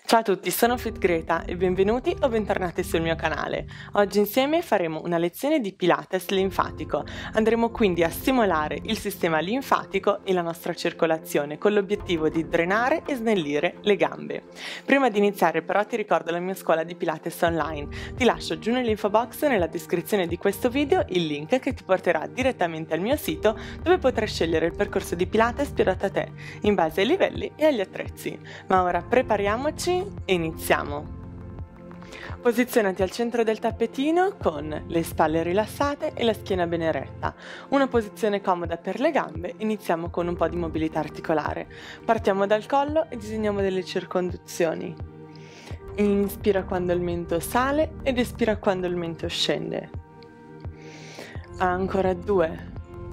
Ciao a tutti, sono Fit Greta e benvenuti o bentornati sul mio canale. Oggi insieme faremo una lezione di Pilates linfatico. Andremo quindi a stimolare il sistema linfatico e la nostra circolazione con l'obiettivo di drenare e snellire le gambe. Prima di iniziare però ti ricordo la mia scuola di Pilates online. Ti lascio giù nell'info box nella descrizione di questo video il link che ti porterà direttamente al mio sito dove potrai scegliere il percorso di Pilates ispirato a te in base ai livelli e agli attrezzi. Ma ora prepariamoci e iniziamo. Posizionati al centro del tappetino con le spalle rilassate e la schiena ben eretta. Una posizione comoda per le gambe. Iniziamo con un po' di mobilità articolare. Partiamo dal collo e disegniamo delle circonduzioni. Inspira quando il mento sale ed espira quando il mento scende. Ancora 2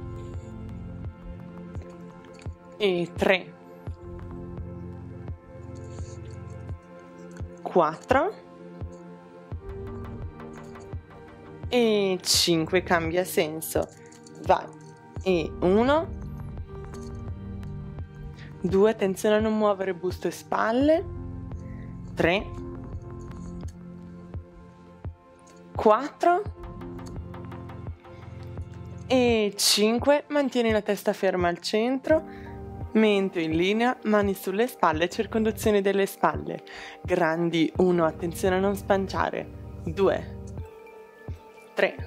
e 3 4 e 5, cambia senso, vai, e 1 2, attenzione a non muovere busto e spalle, 3 4 e 5, mantieni la testa ferma al centro, mento in linea, mani sulle spalle, circonduzioni delle spalle, grandi, 1, attenzione a non spanciare, 2, 3,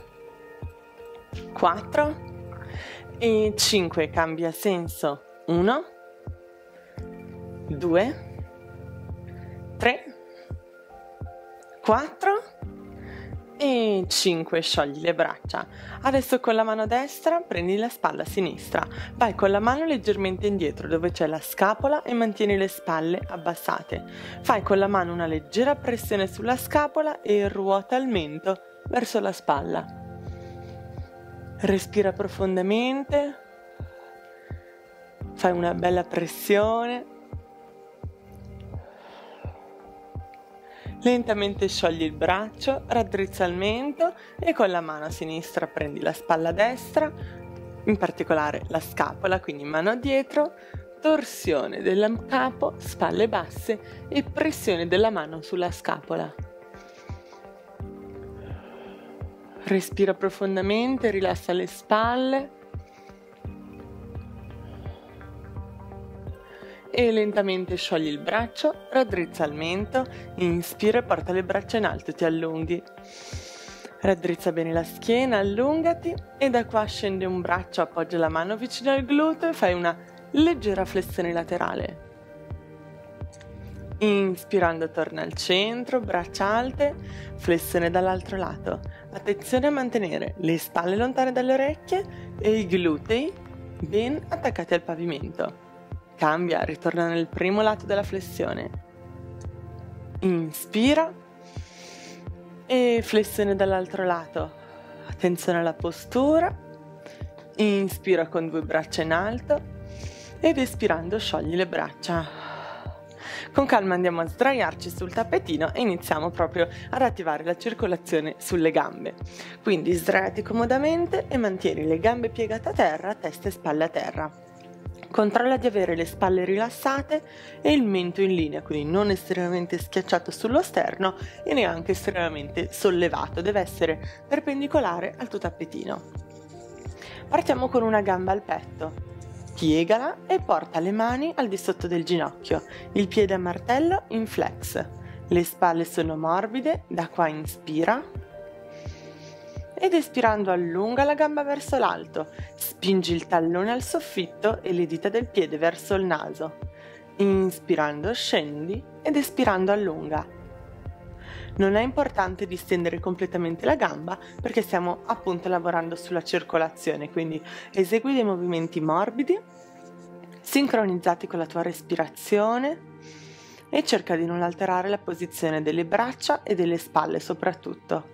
4 e 5, cambia senso, 1, 2, 3, 4 e 5, sciogli le braccia. Adesso con la mano destra prendi la spalla sinistra, vai con la mano leggermente indietro dove c'è la scapola e mantieni le spalle abbassate. Fai con la mano una leggera pressione sulla scapola e ruota il mento verso la spalla. Respira profondamente, fai una bella pressione. Lentamente sciogli il braccio, raddrizza il mento e con la mano sinistra prendi la spalla destra, in particolare la scapola, quindi mano dietro, torsione del capo, spalle basse e pressione della mano sulla scapola. Respira profondamente, rilassa le spalle e lentamente sciogli il braccio, raddrizza il mento, inspira e porta le braccia in alto, ti allunghi. Raddrizza bene la schiena, allungati e da qua scende un braccio, appoggia la mano vicino al gluteo e fai una leggera flessione laterale. Inspirando torna al centro, braccia alte, flessione dall'altro lato. Attenzione a mantenere le spalle lontane dalle orecchie e i glutei ben attaccati al pavimento. Cambia, ritorna nel primo lato della flessione. Inspira e flessione dall'altro lato. Attenzione alla postura. Inspira con 2 braccia in alto ed espirando sciogli le braccia. Con calma andiamo a sdraiarci sul tappetino e iniziamo proprio ad attivare la circolazione sulle gambe. Quindi sdraiati comodamente e mantieni le gambe piegate a terra, testa e spalle a terra. Controlla di avere le spalle rilassate e il mento in linea, quindi non estremamente schiacciato sullo sterno e neanche estremamente sollevato, deve essere perpendicolare al tuo tappetino. Partiamo con una gamba al petto, piegala e porta le mani al di sotto del ginocchio, il piede a martello in flex, le spalle sono morbide, da qua inspira. Ed espirando allunga la gamba verso l'alto, spingi il tallone al soffitto e le dita del piede verso il naso. Inspirando scendi ed espirando allunga. Non è importante distendere completamente la gamba perché stiamo appunto lavorando sulla circolazione, quindi esegui dei movimenti morbidi, sincronizzati con la tua respirazione e cerca di non alterare la posizione delle braccia e delle spalle soprattutto.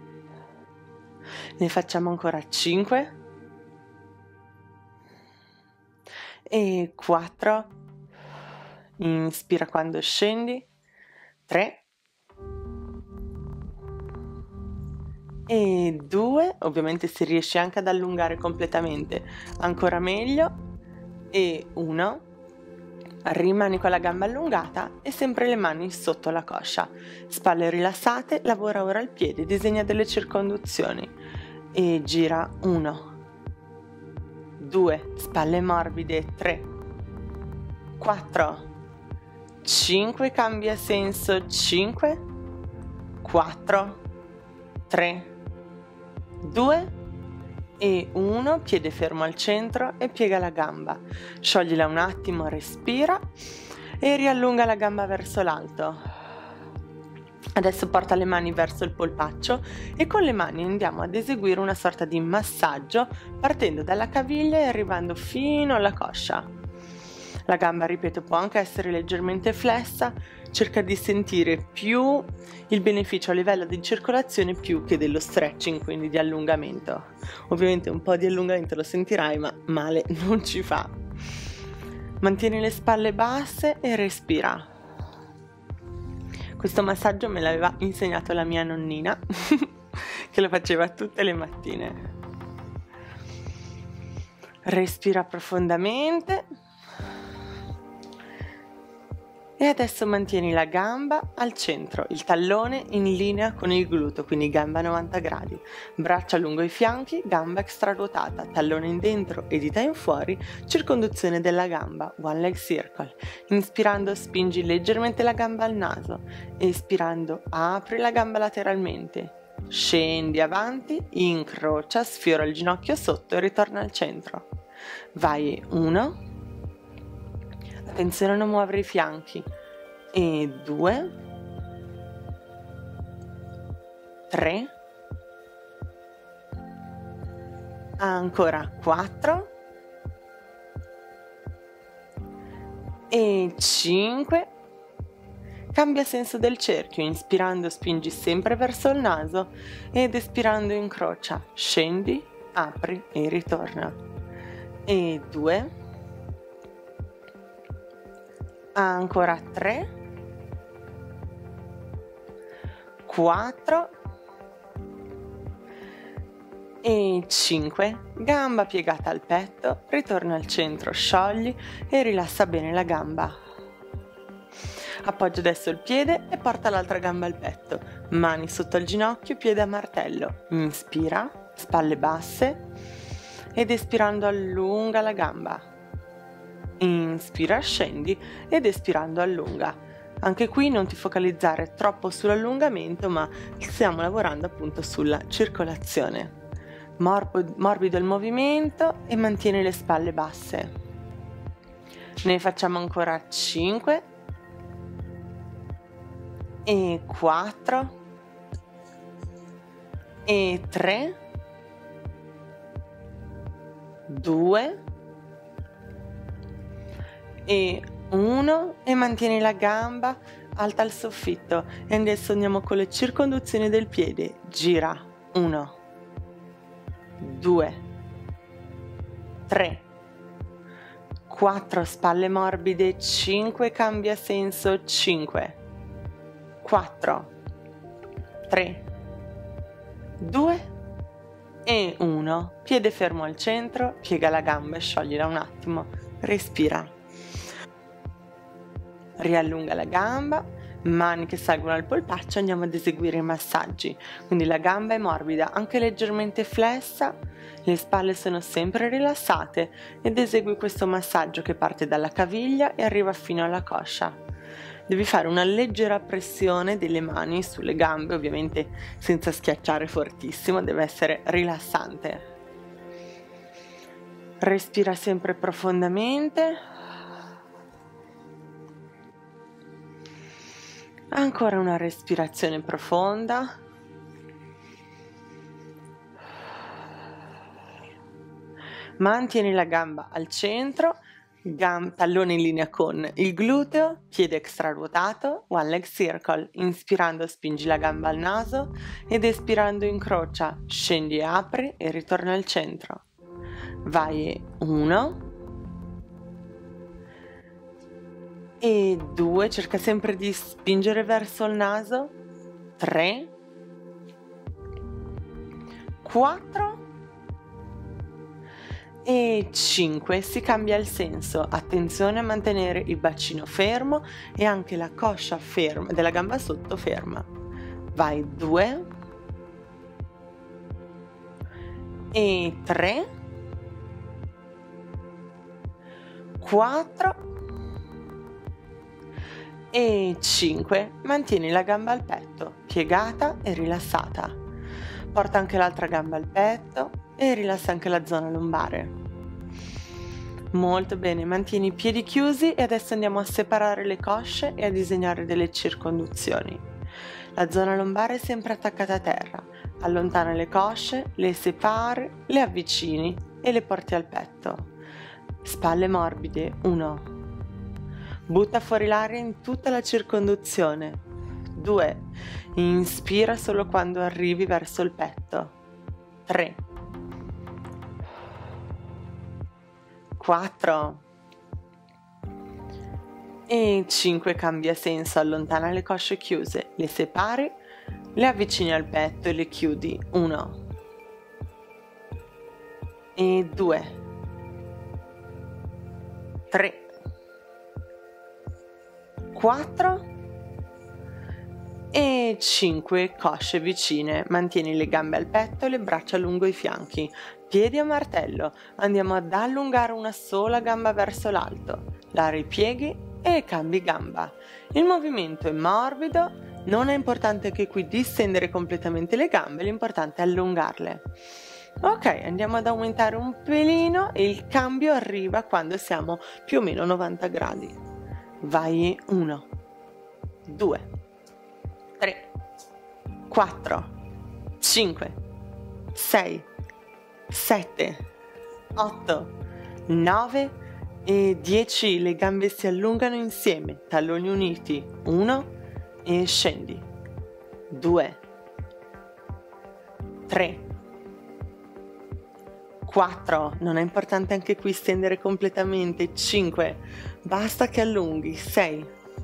Ne facciamo ancora 5 e 4, inspira quando scendi, 3 e 2, ovviamente se riesci anche ad allungare completamente ancora meglio, e 1, Rimani con la gamba allungata e sempre le mani sotto la coscia. Spalle rilassate, lavora ora il piede, disegna delle circonduzioni e gira 1, 2, spalle morbide, 3, 4, 5, cambia senso, 5, 4, 3, 2 e 1, piede fermo al centro e piega la gamba. Scioglila un attimo, respira e riallunga la gamba verso l'alto. Adesso porta le mani verso il polpaccio e con le mani andiamo ad eseguire una sorta di massaggio partendo dalla caviglia e arrivando fino alla coscia. La gamba, ripeto, può anche essere leggermente flessa, cerca di sentire più il beneficio a livello di circolazione più che dello stretching, quindi di allungamento. Ovviamente un po' di allungamento lo sentirai, ma male non ci fa. Mantieni le spalle basse e respira. Questo massaggio me l'aveva insegnato la mia nonnina, che lo faceva tutte le mattine. Respira profondamente. E adesso mantieni la gamba al centro, il tallone in linea con il gluteo, quindi gamba a 90 gradi. Braccia lungo i fianchi, gamba extraruotata, tallone in dentro e dita in fuori, circonduzione della gamba, one leg circle. Inspirando spingi leggermente la gamba al naso, espirando apri la gamba lateralmente. Scendi avanti, incrocia, sfiora il ginocchio sotto e ritorna al centro. Vai 1. Attenzione a non muovere i fianchi. E 2, 3, ancora 4 e 5. Cambia senso del cerchio, inspirando spingi sempre verso il naso ed espirando incrocia, scendi, apri e ritorna. E 2, ancora 3, 4 e 5, gamba piegata al petto, ritorna al centro, sciogli e rilassa bene la gamba. Appoggia adesso il piede e porta l'altra gamba al petto, mani sotto al ginocchio, piede a martello. Inspira, spalle basse ed espirando allunga la gamba. Inspira, scendi ed espirando allunga. Anche qui non ti focalizzare troppo sull'allungamento, ma stiamo lavorando appunto sulla circolazione. Morbido il movimento e mantieni le spalle basse. Ne facciamo ancora 5 e 4 e 3, 2 e 1 e mantieni la gamba alta al soffitto e adesso andiamo con le circonduzioni del piede. Gira 1, 2, 3, 4, spalle morbide, 5, cambia senso, 5, 4, 3, 2 e 1. Piede fermo al centro, piega la gamba e scioglila un attimo, respira. Riallunga la gamba, mani che salgono al polpaccio, andiamo ad eseguire i massaggi. Quindi la gamba è morbida, anche leggermente flessa, le spalle sono sempre rilassate ed esegui questo massaggio che parte dalla caviglia e arriva fino alla coscia. Devi fare una leggera pressione delle mani sulle gambe, ovviamente senza schiacciare fortissimo, deve essere rilassante. Respira sempre profondamente. Ancora una respirazione profonda. Mantieni la gamba al centro, tallone in linea con il gluteo, piede extraruotato, one leg circle. Inspirando spingi la gamba al naso ed espirando incrocia, scendi e apri e ritorna al centro. Vai 1 e 2, cerca sempre di spingere verso il naso, 3, 4 e 5 si cambia il senso. Attenzione a mantenere il bacino fermo e anche la coscia ferma della gamba sotto ferma. Vai 2 e 3, 4 e 5. Mantieni la gamba al petto, piegata e rilassata. Porta anche l'altra gamba al petto e rilassa anche la zona lombare. Molto bene, mantieni i piedi chiusi e adesso andiamo a separare le cosce e a disegnare delle circonduzioni. La zona lombare è sempre attaccata a terra. Allontana le cosce, le separi, le avvicini e le porti al petto. Spalle morbide, 1. Butta fuori l'aria in tutta la circonduzione. 2. Inspira solo quando arrivi verso il petto. 3. 4. E 5. Cambia senso, allontana le cosce chiuse, le separi, le avvicini al petto e le chiudi. 1. E 2. 3. 4 e 5. Cosce vicine, mantieni le gambe al petto e le braccia lungo i fianchi, piedi a martello. Andiamo ad allungare una sola gamba verso l'alto, la ripieghi e cambi gamba. Il movimento è morbido, non è importante che qui distendere completamente le gambe, l'importante è allungarle. Ok, andiamo ad aumentare un pelino e il cambio arriva quando siamo più o meno 90 gradi. Vai 1, 2, 3, 4, 5, 6, 7, 8, 9 e 10. Le gambe si allungano insieme, talloni uniti. 1 e scendi. 2, 3, 4, non è importante anche qui stendere completamente. 5, basta che allunghi. 6,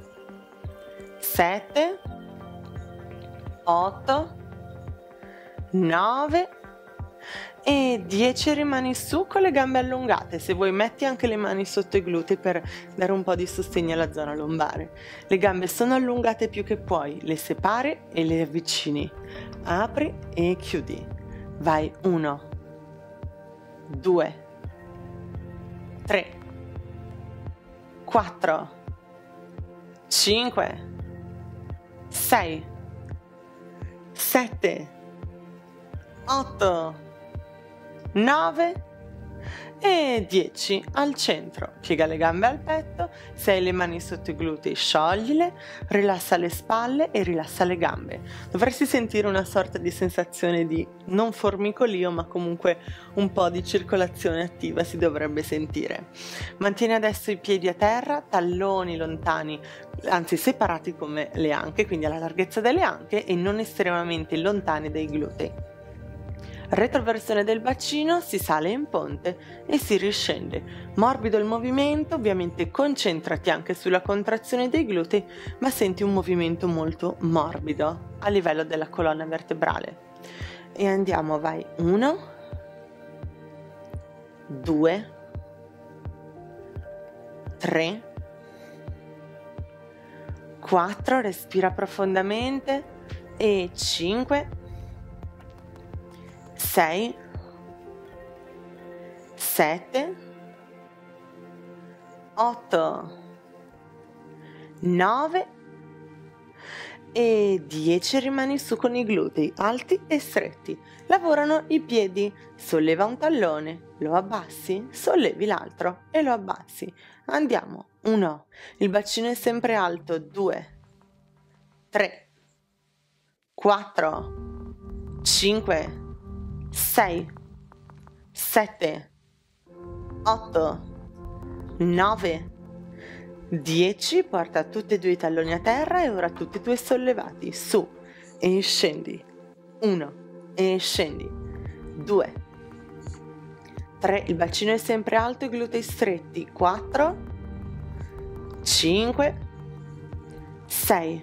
7, 8, 9 e 10. Rimani su con le gambe allungate. Se vuoi metti anche le mani sotto i glutei per dare un po' di sostegno alla zona lombare. Le gambe sono allungate più che puoi, le separi e le avvicini. Apri e chiudi. Vai 1, 2, 3, 4, 5, 6, 7, 8, 9 e 10. Al centro, piega le gambe al petto, se hai le mani sotto i glutei scioglile, rilassa le spalle e rilassa le gambe. Dovresti sentire una sorta di sensazione di non formicolio, ma comunque un po' di circolazione attiva si dovrebbe sentire. Mantieni adesso i piedi a terra, talloni lontani, anzi separati come le anche, quindi alla larghezza delle anche e non estremamente lontani dai glutei. Retroversione del bacino, si sale in ponte e si riscende. Morbido il movimento, ovviamente concentrati anche sulla contrazione dei glutei, ma senti un movimento molto morbido a livello della colonna vertebrale. E andiamo, vai 1, 2, 3, 4, respira profondamente e 5, 6, 7, 8, 9 e 10. Rimani su con i glutei alti e stretti. Lavorano i piedi. Solleva un tallone, lo abbassi, sollevi l'altro e lo abbassi. Andiamo. 1. Il bacino è sempre alto. 2, 3, 4, 5, 6, 7, 8, 9, 10. Porta tutti e due i talloni a terra e ora tutti e due sollevati. Su e scendi. 1 e scendi. 2, 3. Il bacino è sempre alto, i glutei stretti. 4, 5, 6,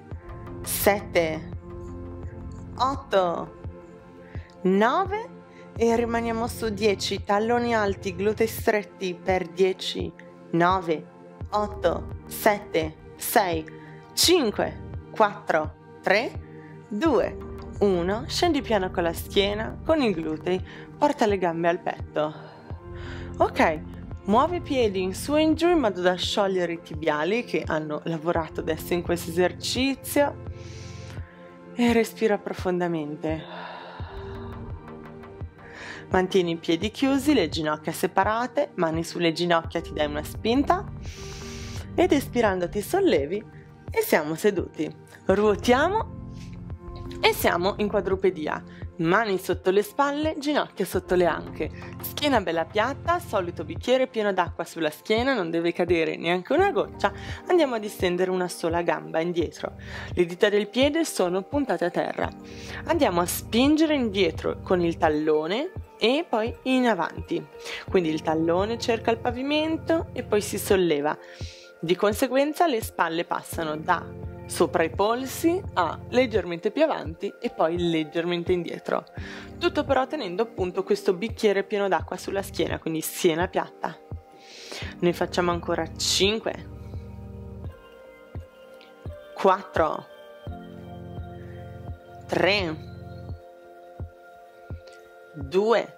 7, 8, 9 e rimaniamo su 10, talloni alti, glutei stretti per 10, 9, 8, 7, 6, 5, 4, 3, 2, 1, scendi piano con la schiena, con i glutei, porta le gambe al petto. Ok, muovi i piedi in su e in giù in modo da sciogliere i tibiali che hanno lavorato adesso in questo esercizio e respira profondamente. Mantieni i piedi chiusi, le ginocchia separate, mani sulle ginocchia, ti dai una spinta ed espirando ti sollevi e siamo seduti. Ruotiamo e siamo in quadrupedia. Mani sotto le spalle, ginocchia sotto le anche, schiena bella piatta, solito bicchiere pieno d'acqua sulla schiena, non deve cadere neanche una goccia. Andiamo a distendere una sola gamba indietro, le dita del piede sono puntate a terra. Andiamo a spingere indietro con il tallone e poi in avanti, quindi il tallone cerca il pavimento e poi si solleva. Di conseguenza le spalle passano da sopra i polsi a leggermente più avanti e poi leggermente indietro. Tutto però tenendo appunto questo bicchiere pieno d'acqua sulla schiena, quindi schiena piatta. Ne facciamo ancora 5, 4, 3, 2,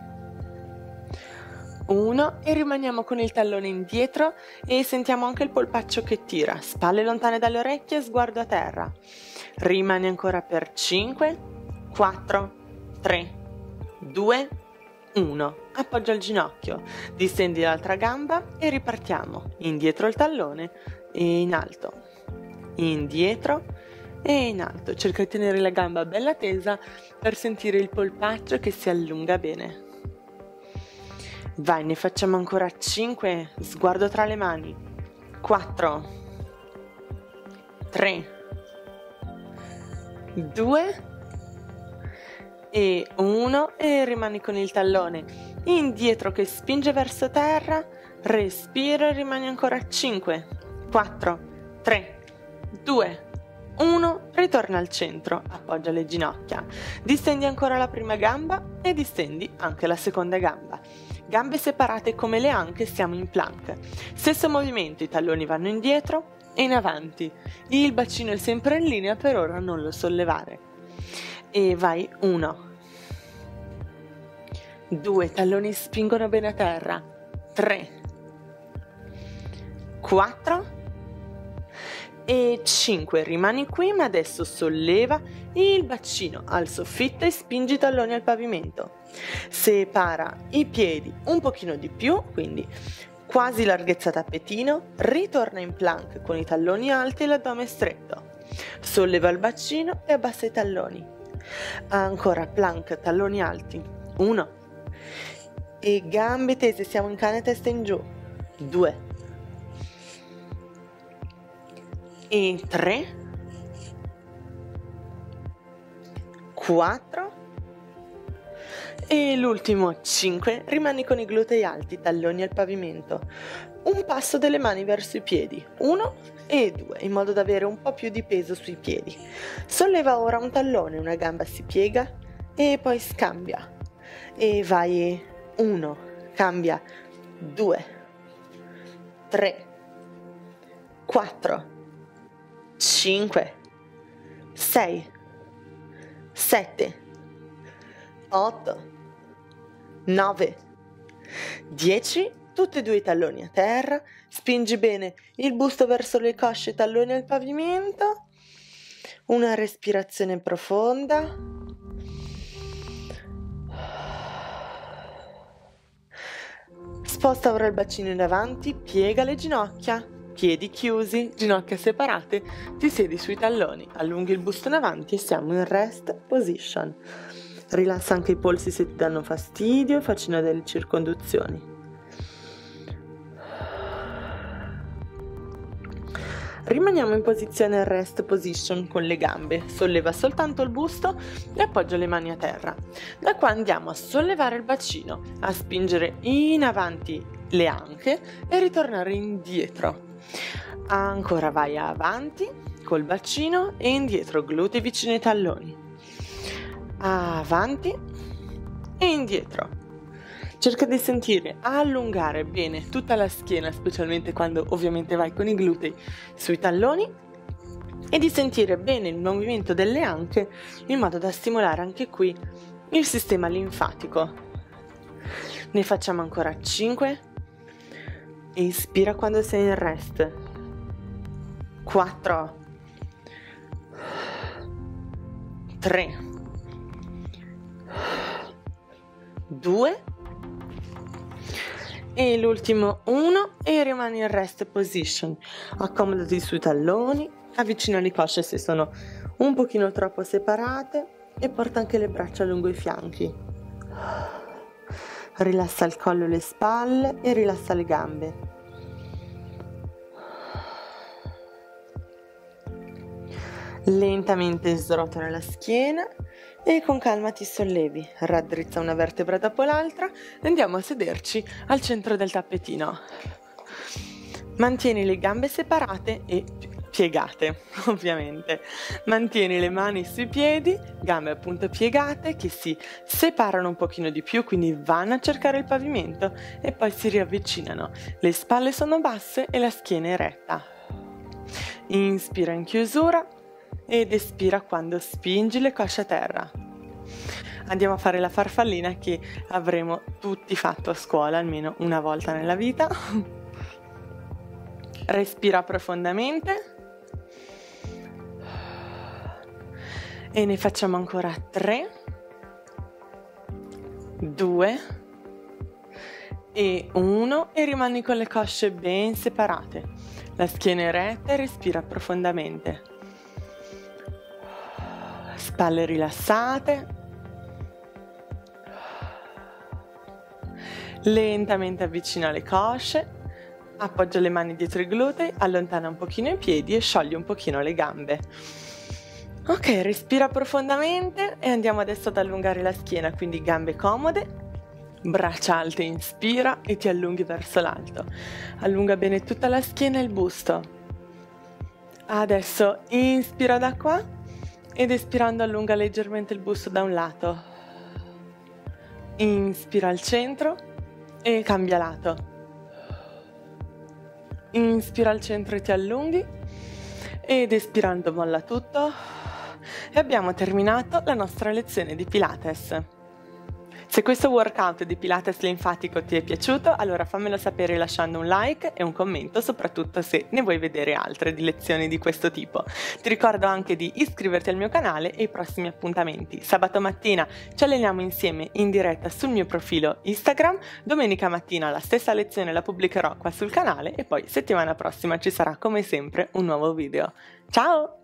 1 e rimaniamo con il tallone indietro e sentiamo anche il polpaccio che tira, spalle lontane dalle orecchie, sguardo a terra. Rimani ancora per 5, 4, 3, 2, 1. Appoggia il ginocchio, distendi l'altra gamba e ripartiamo. Indietro il tallone e in alto. Indietro e in alto. Cerca di tenere la gamba bella tesa per sentire il polpaccio che si allunga bene. Vai, ne facciamo ancora 5, sguardo tra le mani, 4, 3, 2 e 1 e rimani con il tallone indietro che spinge verso terra, respira e rimani ancora 5, 4, 3, 2, 1, ritorna al centro, appoggia le ginocchia, distendi ancora la prima gamba e distendi anche la seconda gamba. Gambe separate come le anche, siamo in plank. Stesso movimento, i talloni vanno indietro e in avanti. Il bacino è sempre in linea, per ora non lo sollevare. E vai, 1, 2, talloni spingono bene a terra, 3, 4 e 5, rimani qui ma adesso solleva il bacino al soffitto e spingi i talloni al pavimento. Separa i piedi un pochino di più, quindi quasi larghezza tappetino, ritorna in plank con i talloni alti e l'addome stretto. Solleva il bacino e abbassa i talloni. Ancora plank, talloni alti, 1 e gambe tese, siamo in cane testa in giù, 2 e 3, 4 e l'ultimo 5, rimani con i glutei alti, talloni al pavimento, un passo delle mani verso i piedi, 1 e 2, in modo da avere un po' più di peso sui piedi. Solleva ora un tallone, una gamba si piega e poi scambia e vai, 1, cambia, 2, 3, 4, 5, 6, 7, 8, 9, 10, tutti e due i talloni a terra, spingi bene il busto verso le cosce, talloni al pavimento, una respirazione profonda, sposta ora il bacino in avanti, piega le ginocchia, piedi chiusi, ginocchia separate, ti siedi sui talloni, allunghi il busto in avanti e siamo in rest position. Rilassa anche i polsi se ti danno fastidio e facendo delle circonduzioni. Rimaniamo in posizione rest position con le gambe, solleva soltanto il busto e appoggia le mani a terra. Da qua andiamo a sollevare il bacino, a spingere in avanti le anche e ritornare indietro. Ancora vai avanti col bacino e indietro, glutei vicino ai talloni. Avanti e indietro. Cerca di sentire allungare bene tutta la schiena, specialmente quando ovviamente vai con i glutei sui talloni, e di sentire bene il movimento delle anche in modo da stimolare anche qui il sistema linfatico. Ne facciamo ancora 5. Ispira quando sei in rest. 4, 3, 2 e l'ultimo 1 e rimani in rest position. Accomodati sui talloni, avvicina le cosce se sono un pochino troppo separate e porta anche le braccia lungo i fianchi. Rilassa il collo e le spalle e rilassa le gambe. Lentamente srotola la schiena e con calma ti sollevi, raddrizza una vertebra dopo l'altra e andiamo a sederci al centro del tappetino. Mantieni le gambe separate e piegate, ovviamente. Mantieni le mani sui piedi, gambe appunto piegate che si separano un pochino di più, quindi vanno a cercare il pavimento e poi si riavvicinano. Le spalle sono basse e la schiena è retta. Inspira in chiusura ed espira quando spingi le cosce a terra. Andiamo a fare la farfallina che avremo tutti fatto a scuola almeno una volta nella vita. Respira profondamente e ne facciamo ancora 3, 2 e 1 e rimani con le cosce ben separate. La schiena è retta e respira profondamente. Spalle rilassate. Lentamente avvicina le cosce, appoggia le mani dietro i glutei, allontana un pochino i piedi e scioglie un pochino le gambe. Ok, respira profondamente e andiamo adesso ad allungare la schiena, quindi gambe comode, braccia alte, inspira e ti allunghi verso l'alto. Allunga bene tutta la schiena e il busto. Adesso inspira da qua ed espirando allunga leggermente il busto da un lato. Inspira al centro e cambia lato. Inspira al centro e ti allunghi ed espirando molla tutto e abbiamo terminato la nostra lezione di Pilates. Se questo workout di Pilates linfatico ti è piaciuto, allora fammelo sapere lasciando un like e un commento, soprattutto se ne vuoi vedere altre di lezioni di questo tipo. Ti ricordo anche di iscriverti al mio canale e ai prossimi appuntamenti. Sabato mattina ci alleniamo insieme in diretta sul mio profilo Instagram, domenica mattina la stessa lezione la pubblicherò qua sul canale e poi settimana prossima ci sarà come sempre un nuovo video. Ciao!